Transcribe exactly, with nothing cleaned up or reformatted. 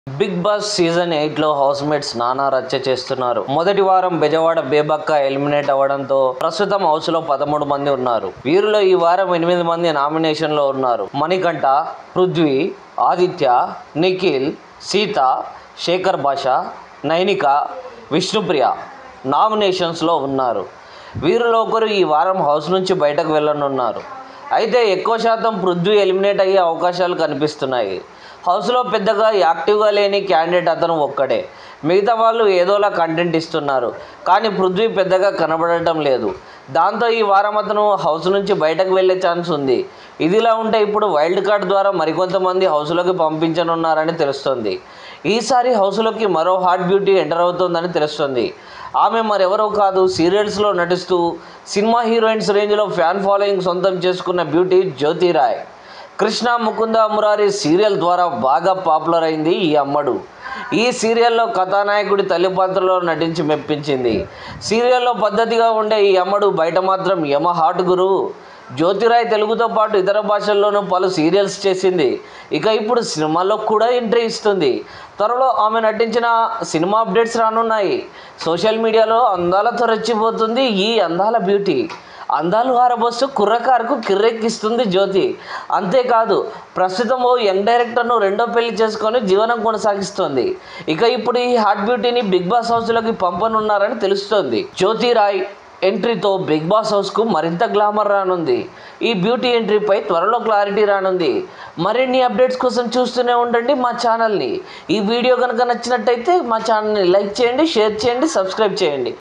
Big Boss season eight లో housemates నానా రచ్చ చేస్తున్నారు. మొదటి వారం బెజవాడ బేబక్క ఎలిమినేట్ అవ్వడంతో ప్రస్తుతం హౌస్ లో పదమూడు మంది ఉన్నారు. వీరిలో ఈ వారం ఎనిమిది మంది నామినేషన్ లో ఉన్నారు. మణికంఠ, పృథ్వీ, ఆదిత్య, నిఖిల్, సీత, శేఖర్ భాష, నైనిక, విష్ణుప్రియ నామినేషన్స్ లో ఉన్నారు. వీరిలో ఒకరు ఈ వారం హౌస్ నుంచి బయటకు వెళ్ళనున్నారు. అయితే ఎక్కువ శాతం పృథ్వీ ఎలిమినేట్ అయ్యే అవకాశాలు కనిపిస్తున్నాయి. హౌస్లో పెద్దగా యాక్టివ్గా లేని క్యాండిడేట్ అతను ఒక్కడే. మిగతా వాళ్ళు ఏదోలా కంటెంట్ ఇస్తున్నారు, కానీ పృథ్వీ పెద్దగా కనబడటం లేదు. దాంతో ఈ వారం అతను హౌస్ నుంచి బయటకు వెళ్ళే ఛాన్స్ ఉంది. ఇదిలా ఉంటే ఇప్పుడు వైల్డ్ కార్డ్ ద్వారా మరికొంతమంది హౌస్లోకి పంపించనున్నారని తెలుస్తోంది. ఈసారి హౌస్లోకి మరో హాట్ బ్యూటీ ఎంటర్ అవుతోందని తెలుస్తోంది. ఆమె మరెవరో కాదు, సీరియల్స్లో నటిస్తూ సినిమా హీరోయిన్స్ రేంజ్లో ఫ్యాన్ ఫాలోయింగ్ సొంతం చేసుకున్న బ్యూటీ జ్యోతిరాయ్. కృష్ణ ముకుంద మురారి సీరియల్ ద్వారా బాగా పాపులర్ అయింది ఈ అమ్మడు. ఈ సీరియల్లో కథానాయకుడి తల్లి పాత్రలో నటించి మెప్పించింది. సీరియల్లో పద్ధతిగా ఉండే ఈ అమ్మడు బయట మాత్రం యమ హాట్ గురు. జ్యోతిరాయ్ తెలుగుతో పాటు ఇతర భాషల్లోనూ పలు సీరియల్స్ చేసింది. ఇక ఇప్పుడు సినిమాల్లో కూడా ఎంట్రీ ఇస్తుంది. త్వరలో ఆమె నటించిన సినిమా అప్డేట్స్ రానున్నాయి. సోషల్ మీడియాలో అందాలతో రెచ్చిపోతుంది ఈ అందాల బ్యూటీ. అందాలు ఆరబోస్తూ కుర్రకారుకు కిర్రెక్కిస్తుంది జ్యోతి. అంతేకాదు, ప్రస్తుతం ఓ యంగ్ డైరెక్టర్ను రెండో పెళ్లి చేసుకొని జీవనం కొనసాగిస్తోంది. ఇక ఇప్పుడు ఈ హాట్ బ్యూటీని బిగ్ బాస్ హౌస్లోకి పంపనున్నారని తెలుస్తోంది. జ్యోతిరాయ్ ఎంట్రీతో బిగ్ బాస్ హౌస్కు మరింత గ్లామర్ రానుంది. ఈ బ్యూటీ ఎంట్రీపై త్వరలో క్లారిటీ రానుంది. మరిన్ని అప్డేట్స్ కోసం చూస్తూనే ఉండండి మా ఛానల్ని. ఈ వీడియో కనుక నచ్చినట్టయితే మా ఛానల్ని లైక్ చేయండి, షేర్ చేయండి, సబ్స్క్రైబ్ చేయండి.